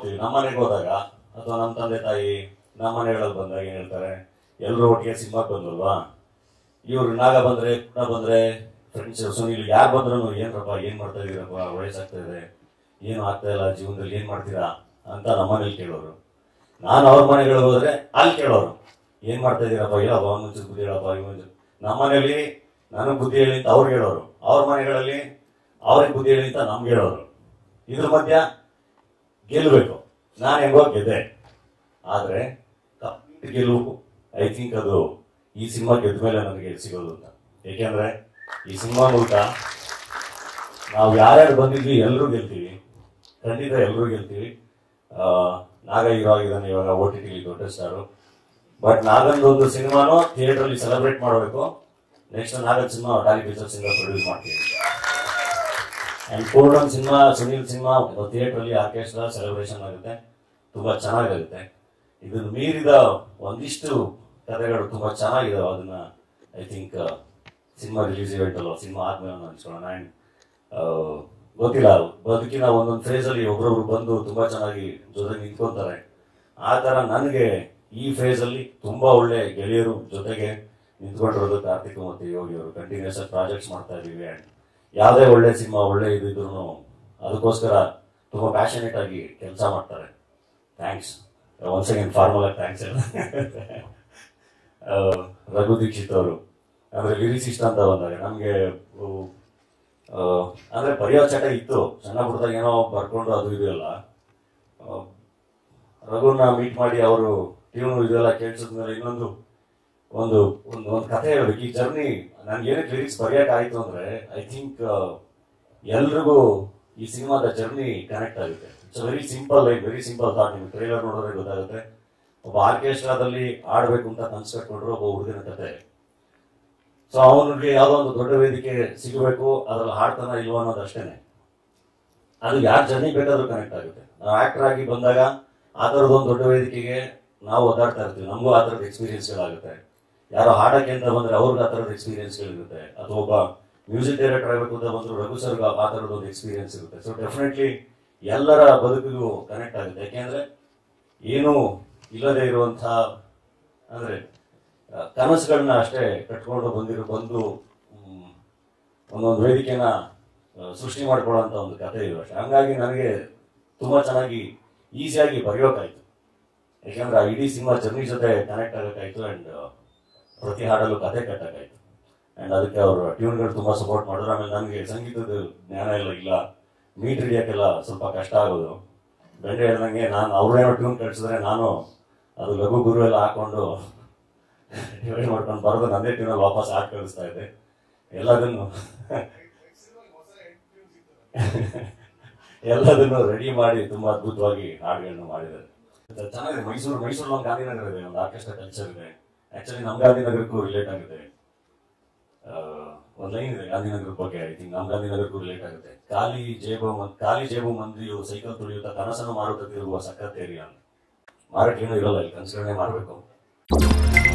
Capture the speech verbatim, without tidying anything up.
ನೋಡ್ತೀವಿ. ನಮ್ಮ ಮನೆಗೆ ಹೋದಾಗ ಅಥವಾ ನಮ್ಮ ತಂದೆ ತಾಯಿ ನಮ್ಮ ಮನೆಗಳಲ್ಲಿ ಬಂದಾಗ ಏನು ಹೇಳ್ತಾರೆ, ಎಲ್ಲರೂ ಒಟ್ಟಿಗೆ ಸಿನಿಮಾಗೆ ಬಂದಲ್ವಾ, ಇವ್ರು ನಾಗ ಬಂದರೆ ಪುಟ್ಟ ಬಂದರೆ ಫ್ರೆಂಡ್ಸ್ ಸುನೀಲ್ ಯಾರು ಬಂದ್ರೂ ಏನರಪ್ಪ ಏನು ಮಾಡ್ತಾ ಇದ್ದೀರಪ್ಪ, ವಯಸ್ಸಾಗ್ತಾ ಇದೆ, ಏನು ಆಗ್ತಾ ಇಲ್ಲ ಜೀವನದಲ್ಲಿ, ಏನು ಮಾಡ್ತೀರಾ ಅಂತ ನಮ್ಮ ಮನೇಲಿ ಕೇಳೋರು. ನಾನು ಅವ್ರ ಮನೆಗಳಿಗೆ ಹೋದರೆ ಅಲ್ಲಿ ಕೇಳೋರು, ಏನು ಮಾಡ್ತಾ ಇದ್ದೀರಪ್ಪ, ಇಲ್ಲಪ್ಪ ಮುಂಚೆ ಬುದ್ಧಿ ಹೇಳಪ್ಪ ಈ ಮುಂಚೆ. ನಮ್ಮ ಮನೇಲಿ ನನಗೆ ಬುದ್ಧಿ ಹೇಳಿ ಅಂತ ಅವ್ರಿಗೆ ಹೇಳೋರು, ಅವ್ರ ಮನೆಗಳಲ್ಲಿ ಅವ್ರಿಗೆ ಬುದ್ಧಿ ಹೇಳಿ ಅಂತ ನಮ್ಗೆ ಹೇಳೋರು. ಇದ್ರ ಮಧ್ಯ ಗೆಲ್ಲಬೇಕು. ನಾನು ಹೆಂಗೋ ಗೆದ್ದೆ, ಆದರೆ ಗೆಲುವು ಐ ಥಿಂಕ್ ಅದು ಈ ಸಿನಿಮಾ ಗೆದ್ದ ಮೇಲೆ ನನಗೆ ಸಿಗೋದು ಅಂತ. ಏಕೆಂದರೆ ಈ ಸಿನಿಮಾ ಮೂಲಕ ನಾವು ಯಾರ್ಯಾರು ಬಂದಿದ್ವಿ ಎಲ್ಲರೂ ಗೆಲ್ತೀವಿ, ಖಂಡಿತ ಎಲ್ಲರೂ ಗೆಲ್ತೀವಿ. ನಾಗ ಹೀರೋ ಆಗಿದ್ದಾನೆ ಇವಾಗ ಓ ಟಿ ಟಿಲಿ ದೊಡ್ಡ ಸ್ಟಾರು. ಬಟ್ ನಾಗಂದು ಒಂದು ಸಿನಿಮಾನು ಥಿಯೇಟ್ರಲ್ಲಿ ಸೆಲೆಬ್ರೇಟ್ ಮಾಡಬೇಕು. ನೆಕ್ಸ್ಟ್ ನಾಗನ್ ಸಿನಿಮಾ ಡಾಲಿ ಪಿಕ್ಚರ್ಸ್ ಇಂದ ಪ್ರೊಡ್ಯೂಸ್ ಮಾಡ್ತೀವಿ. ಆ್ಯಂಡ್ ಪೂರ್ಣನ್ ಸಿನಿಮಾ, ಸುನೀಲ್ ಸಿನಿಮಾ ಥಿಯೇಟ್ರಲ್ಲಿ ಆರ್ಕೆಸ್ಟ್ರಾ ಸೆಲೆಬ್ರೇಷನ್ ಆಗುತ್ತೆ, ತುಂಬ ಚೆನ್ನಾಗಾಗುತ್ತೆ. ಇದನ್ನು ಮೀರಿದ ಒಂದಿಷ್ಟು ಕಥೆಗಳು ತುಂಬ ಚೆನ್ನಾಗಿದ್ದಾವೆ. ಅದನ್ನ I think cinema release event ಅಲ್ವ, ಸಿನಿಮಾ ಆದ್ಮೇಲೆ ಅನ್ಸ್ಕೊಳ್ಳೋಣ. ಆ್ಯಂಡ್ ಗೊತ್ತಿಲ್ಲ, ಬದುಕಿನ ಒಂದೊಂದು ಫೇಸಲ್ಲಿ ಒಬ್ರೊಬ್ರು ಬಂದು ತುಂಬ ಚೆನ್ನಾಗಿ ಜೊತೆಗೆ ನಿಂತ್ಕೊತಾರೆ. ಆ ಥರ ನನಗೆ ಈ ಫೇಸಲ್ಲಿ ತುಂಬ ಒಳ್ಳೆ ಗೆಳೆಯರು ಜೊತೆಗೆ ನಿಂತ್ಕೊಂಡಿರೋದು ಕಾರ್ತಿಕ್ ಮತ್ತು ಯೋಗಿ ಅವರು. ಕಂಟಿನ್ಯೂಸ್ ಆಗಿ ಪ್ರಾಜೆಕ್ಟ್ಸ್ ಮಾಡ್ತಾ ಇದ್ದೀವಿ. ಆ್ಯಂಡ್ ಯಾವುದೇ ಒಳ್ಳೆ ಸಿನಿಮಾ ಒಳ್ಳೆ ಇದ್ದಿದ್ರು ಅದಕ್ಕೋಸ್ಕರ ತುಂಬ ಪ್ಯಾಷನೇಟ್ ಆಗಿ ಕೆಲಸ ಮಾಡ್ತಾರೆ. ಥ್ಯಾಂಕ್ಸ್ ಒನ್ಸ್ ಅಗೇನ್, ಫಾರ್ಮಲ್ ಆಗಿ ಥ್ಯಾಂಕ್ಸ್ ಎಲ್ಲ. ರಘು ದೀಕ್ಷಿತ್ ಅವರು ಅಂದರೆ ಲಿರಿಸಿಸ್ಟ್ ಅಂತ ಬಂದಾಗ ನಮಗೆ ಅಂದರೆ ಬರೆಯೋ ಚಟ ಇತ್ತು, ಸಣ್ಣ ಪುಟ್ಟದಾಗ ಏನೋ ಬರ್ಕೊಂಡು ಅದು ಇದು ಎಲ್ಲ. ರಘುನ ಮೀಟ್ ಮಾಡಿ ಅವರು ಟ್ಯೂನು ಇದೆಲ್ಲ ಕೇಳಿಸಿದ್ಮೇಲೆ ಇನ್ನೊಂದು ಒಂದು ಒಂದು ಒಂದು ಕಥೆ ಹೇಳ್ಬೇಕು. ಈ ಜರ್ನಿ ನನಗೆ ಏನಕ್ಕೆ ಲಿರಿಕ್ಸ್ ಬರೆಯೋಕ್ಕಾಯಿತು ಅಂದರೆ ಐ ಥಿಂಕ್ ಎಲ್ರಿಗೂ ಈ ಸಿನಿಮಾದ ಜರ್ನಿ ಕನೆಕ್ಟ್ ಆಗುತ್ತೆ. It's very simple like very simple thought. ನಿಮ್ಗೆ ಟ್ರೈಲರ್ ನೋಡಿದ್ರೆ ಗೊತ್ತಾಗುತ್ತೆ. ಒಬ್ಬ ಆರ್ಕೆಸ್ಟ್ರಾದಲ್ಲಿ ಆಡಬೇಕು ಅಂತ ಕನಸು ಕಟ್ಕೊಂಡ್ರು ಒಬ್ಬ ಹುಡುಗನ ಕತೆ. ಸೊ ಅವನಿಗೆ ಯಾವುದೋ ಒಂದು ದೊಡ್ಡ ವೇದಿಕೆ ಸಿಗಬೇಕು, ಅದ್ರಲ್ಲಿ ಹಾಡ್ತಾನ ಇಲ್ವೋ ಅನ್ನೋದು ಅಷ್ಟೇನೆ. ಅದು ಯಾರ ಜರ್ನಿ ಬೇಕಾದ್ರೂ ಕನೆಕ್ಟ್ ಆಗುತ್ತೆ. ನಾವು ಆಕ್ಟರ್ ಆಗಿ ಬಂದಾಗ ಆ ಥರದೊಂದು ದೊಡ್ಡ ವೇದಿಕೆಗೆ ನಾವು ಓದಾಡ್ತಾ ಇರ್ತೀವಿ, ನಮಗೂ ಆ ಥರದ ಎಕ್ಸ್ಪೀರಿಯನ್ಸ್ಗಳಾಗುತ್ತೆ. ಯಾರೋ ಹಾಡಕ್ಕೆ ಅಂತ ಬಂದರೆ ಅವ್ರಿಗೆ ಆ ಥರದ ಎಕ್ಸ್ಪೀರಿಯನ್ಸ್ಗಳಿರುತ್ತೆ. ಅಥವಾ ಒಬ್ಬ ಮ್ಯೂಸಿಕ್ ಡೈರೆಕ್ಟರ್ ಆಗಬೇಕು ಅಂತ ಬಂದರೂ ರಘು ಸರ್ಗೆ ಆ ಥರದ್ದು ಒಂದು ಎಕ್ಸ್ಪೀರಿಯನ್ಸ್ ಇರುತ್ತೆ. ಸೊ ಡೆಫಿನೆಟ್ಲಿ ಎಲ್ಲರ ಬದುಕಿಗೂ ಕನೆಕ್ಟ್ ಆಗುತ್ತೆ. ಯಾಕೆಂದರೆ ಏನೂ ಇಲ್ಲದೆ ಇರುವಂಥ ಅಂದರೆ ಕನಸುಗಳನ್ನ ಅಷ್ಟೇ ಕಟ್ಕೊಂಡು ಬಂದಿರೋ ಬಂದು ಒಂದೊಂದು ವೇದಿಕೆನ ಸೃಷ್ಟಿ ಮಾಡ್ಕೊಳ್ಳೋಂಥ ಒಂದು ಕಥೆ ಇದು ಅಷ್ಟೇ. ಹಂಗಾಗಿ ನನಗೆ ತುಂಬ ಚೆನ್ನಾಗಿ ಈಸಿಯಾಗಿ ಬರೆಯೋಕ್ಕಾಯಿತು. ಯಾಕೆಂದರೆ ಆ ಇಡೀ ಸಿನಿಮಾ ಜರ್ನಿ ಜೊತೆ ಕನೆಕ್ಟ್ ಆಗೋಕ್ಕಾಯಿತು. ಆ್ಯಂಡ್ ಪ್ರತಿ ಹಾಡಲು ಕಥೆ ಕಟ್ಟೋಕ್ಕಾಯಿತು. ಆ್ಯಂಡ್ ಅದಕ್ಕೆ ಅವರು ಟ್ಯೂನ್ಗಳು ತುಂಬ ಸಪೋರ್ಟ್ ಮಾಡಿದ್ರು. ಆಮೇಲೆ ನನಗೆ ಸಂಗೀತದ ಜ್ಞಾನ ಎಲ್ಲ ಇಲ್ಲ, ಮೀಟ್ ಹಿಡಿಯೋಕ್ಕೆಲ್ಲ ಸ್ವಲ್ಪ ಕಷ್ಟ ಆಗೋದು. ಗಂಡೆ ಹೇಳ್ದಂಗೆ ನಾನು ಅವ್ರೇನೋ ಟ್ಯೂನ್ ಕಳಿಸಿದ್ರೆ ನಾನು ಅದು ಲಘು ಗುರು ಎಲ್ಲ ಹಾಕೊಂಡು ಡಿವೈಡ್ ಮಾಡ್ಕೊಂಡು ಬರೋದು ನನ್ನೇ ಟ್ಯೂನಲ್ಲಿ ವಾಪಸ್ ಹಾಕಿ ಕಳಿಸ್ತಾ ಇದ್ದೆ. ಎಲ್ಲದನ್ನು ಎಲ್ಲದನ್ನು ರೆಡಿ ಮಾಡಿ ತುಂಬ ಅದ್ಭುತವಾಗಿ ಹಾಡುಗಳನ್ನ ಮಾಡಿದ್ದಾರೆ. ಚೆನ್ನಾಗಿದೆ. ಮೈಸೂರು ಮೈಸೂರಲ್ಲಿ ಒಂದು ಗಾಂಧಿನಗರ ಇದೆ, ಒಂದು ಆರ್ಕೆಸ್ಟ್ರಾ ಕಲ್ಚರ್ ಇದೆ. ಆ್ಯಕ್ಚುಲಿ ನಮ್ಮ ಗಾಂಧಿನಗರಕ್ಕೂ ರಿಲೇಟ್ ಆಗುತ್ತೆ. ಒಂದು ಲೈನ್ ಇದೆ ಗಾಂಧಿನಗರದ ಬಗ್ಗೆ, ಐ ಥಿಂಕ್ ನಮ್ಮ ಗಾಂಧಿನಗರಕ್ಕೂ ರಿಲೇಟ್ ಆಗುತ್ತೆ. ಖಾಲಿ ಜೇಬು ಖಾಲಿ ಜೇಬು ಮಂದಿಯು ಸೈಕಲ್ ತುಳಿಯುತ್ತಾ ಕನಸನ್ನು ಮಾರುತ್ತಾ ತಿರುಗುವ ಸಖತ್ ಏರಿಯಾ ಅಂತ. ಮಾರಕ್ಕೆ ಏನೂ ಇರೋಲ್ಲ, ಇಲ್ಲಿ ಕನಸುಗಳನ್ನೇ ಮಾರಬೇಕು.